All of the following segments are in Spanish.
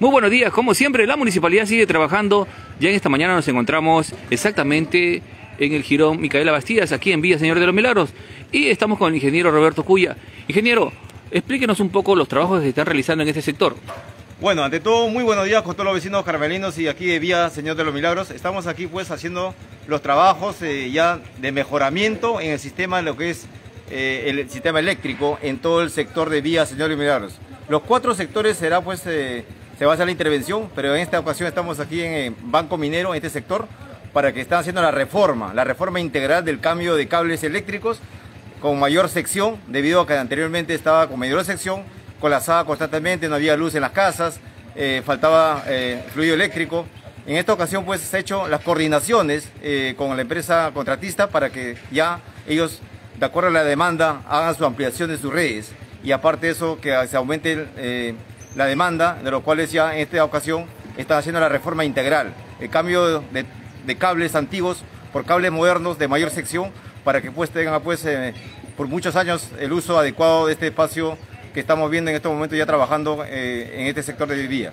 Muy buenos días, como siempre la municipalidad sigue trabajando. Ya en esta mañana nos encontramos exactamente en el Jirón Micaela Bastidas, aquí en Villa Señor de los Milagros, y estamos con el ingeniero Roberto Cuya. Ingeniero, explíquenos un poco los trabajos que se están realizando en este sector. Bueno, ante todo, muy buenos días con todos los vecinos carmelinos y aquí de Villa Señor de los Milagros. Estamos aquí pues haciendo los trabajos ya de mejoramiento en el sistema, lo que es el sistema eléctrico en todo el sector de Villa Señor de los Milagros. Los 4 sectores será pues, se va a hacer la intervención, pero en esta ocasión estamos aquí en Banco Minero, en este sector, para que estén haciendo la reforma integral del cambio de cables eléctricos con mayor sección, debido a que anteriormente estaba con mayor sección, colapsaba constantemente, no había luz en las casas, faltaba fluido eléctrico. En esta ocasión pues se han hecho las coordinaciones con la empresa contratista para que ya ellos, de acuerdo a la demanda, hagan su ampliación de sus redes, y aparte de eso que se aumente la demanda, de los cuales ya en esta ocasión están haciendo la reforma integral, el cambio de cables antiguos por cables modernos de mayor sección, para que pues tengan pues por muchos años el uso adecuado de este espacio que estamos viendo en estos momentos ya trabajando en este sector de vía.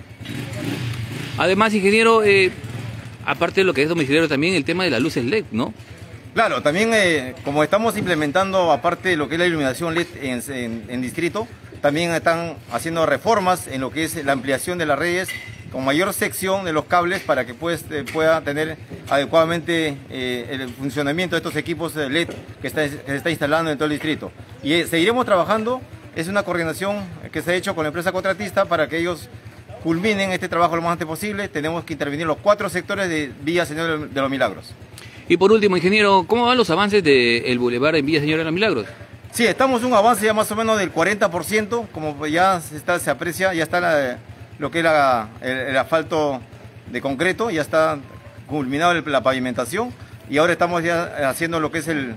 Además, ingeniero, aparte de lo que es domiciliario también, el tema de las luces LED, ¿no? Claro, también como estamos implementando, aparte de lo que es la iluminación LED en distrito, también están haciendo reformas en lo que es la ampliación de las redes con mayor sección de los cables, para que pues, pueda tener adecuadamente el funcionamiento de estos equipos LED que se está instalando en todo el distrito. Y seguiremos trabajando. Es una coordinación que se ha hecho con la empresa contratista para que ellos culminen este trabajo lo más antes posible. Tenemos que intervenir los 4 sectores de Villa Señor de los Milagros. Y por último, ingeniero, ¿cómo van los avances del bulevar en Villa Señor de los Milagros? Sí, estamos en un avance ya más o menos del 40%, como ya se aprecia, ya está lo que es el asfalto de concreto, ya está culminado la pavimentación, y ahora estamos ya haciendo lo que es el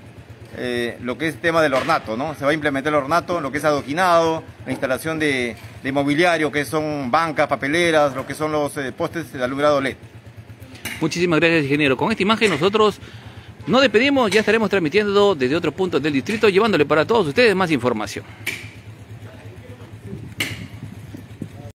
tema del ornato, ¿no? Se va a implementar el ornato, lo que es adoquinado, la instalación de mobiliario, que son bancas, papeleras, lo que son los postes de alumbrado LED. Muchísimas gracias, ingeniero. Con esta imagen nosotros nos despedimos, ya estaremos transmitiendo desde otros puntos del distrito, llevándole para todos ustedes más información.